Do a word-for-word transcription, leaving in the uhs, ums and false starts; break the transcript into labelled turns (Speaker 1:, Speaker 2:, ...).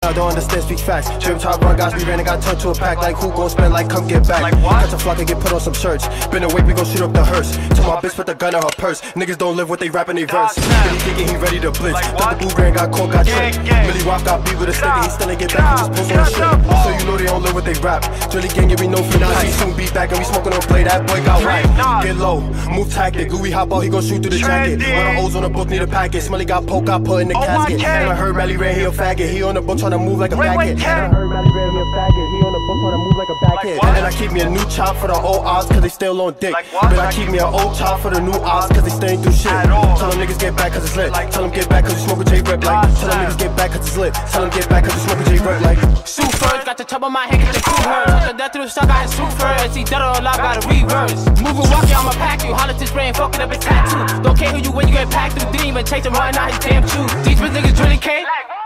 Speaker 1: I don't understand, speak facts. Drip top run, guys, we ran and got turned to a pack. Like who gon' spend, like come get back.
Speaker 2: Like what?
Speaker 1: Catch a flock and get put on some shirts. Been awake, we gon' shoot up the hearse. Tell my bitch put the gun in her purse. Niggas don't live what they rap in they verse. Really thinking he ready to blitz.
Speaker 2: Like
Speaker 1: Thought the boo brand got caught, got tricked. Millie Wop got beat with a stick and he still ain't get back. He just post on the shit. So you know they don't live what they rap. Drilly gang, yeah, we know for now. He soon be back and we smoking on play. That boy got right. Get low, move tactic. Gooey hop out, he gon' shoot through the jacket. All the O's on the book need a packet. Smelly got poke, got put in the casket. And I heard Rally ran, he a faggot. He on the book tryna move like a faggot. And I heard Rally ran, he a faggot. He on the book tryna move like a backhead. And then I keep me a new chop for the old odds cause they still on dick. But I keep me an old chop for the new odds cause they still ain't do shit. Tell them niggas get back cause it's lit. Tell them get back cause you smoke a J-Rip like. Tell them niggas get back cause it's lit. Tell them get back cause you smoke a J-Rip like.
Speaker 3: Shoot first, got the top of my head, get the crew hurt. Touch the death through the stock, I had shoot first. See dead or alive, got a reverse. Moving, walking, I'ma pack you. Holler to spray and fuck it up, it's tattoo. Don't care who you when you get packed through. Didn't even chase him, running out his damn shoes. These bitch niggas really came.